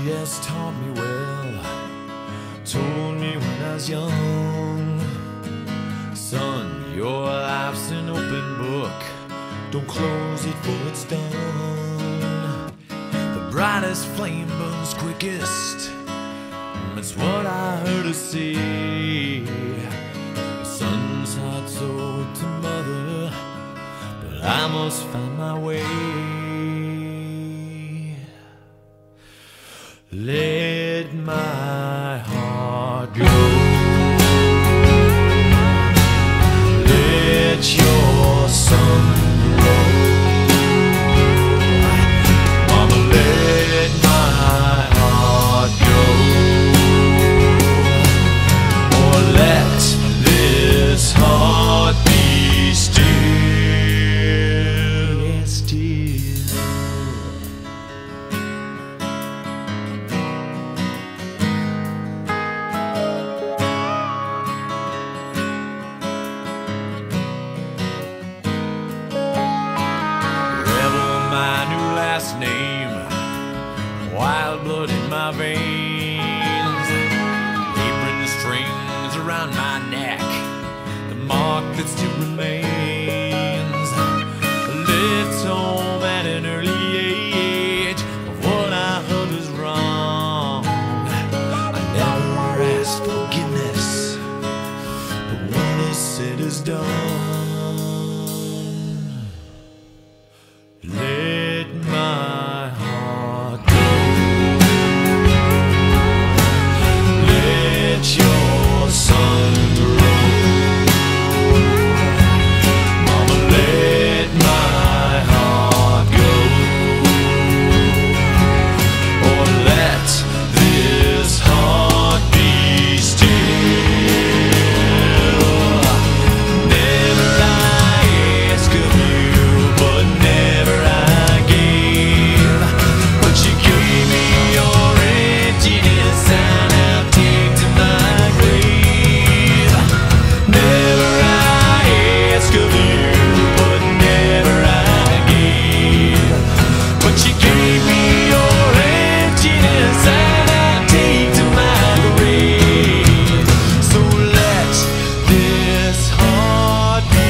has taught me well, told me when I was young, son, your life's an open book, don't close it for it's done. The brightest flame burns quickest, that's what I heard her say. The son's heart's owed to mother, but I must find my way. Let my heart go. Let your sun glow. Mama, let my heart go. Or let this heart be still. Yes, still. Name, wild blood in my veins, apron the strings around my neck, the mark that still remains, left home at an early age of what I heard was wrong. I never asked forgiveness, but what is said is done. Let my heart go. Let your sun grow. Mama, let my heart go. Or let this heart be still. Never I ask of you, but never I gave. But you gave me your emptiness, and I'll take to my grave. Never I ask of you, but never I gave. But you gave me your emptiness, and I'll take to my grave. So let this heart be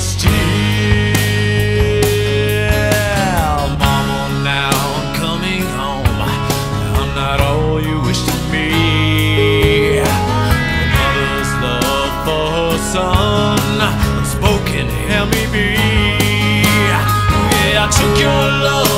still. Mama, now I'm coming home. I'm not all you wish to be. A mother's love for her son, unspoken, help me be. Yeah, I took your love